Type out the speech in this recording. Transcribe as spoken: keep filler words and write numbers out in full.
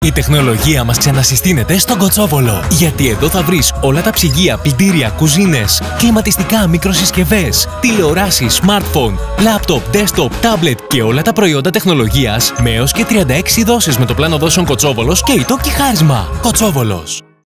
Η τεχνολογία μας ξανασυστήνεται στον Κοτσόβολο. Γιατί εδώ θα βρεις όλα τα ψυγεία, πλυντήρια, κουζίνες, κλιματιστικά, μικροσυσκευές, τηλεοράσεις, smartphone, laptop, desktop, tablet και όλα τα προϊόντα τεχνολογίας με έως και τριάντα έξι δόσεις με το πλάνο δόσεων Κοτσόβολος και ητόκι χάρισμα. Κοτσόβολος.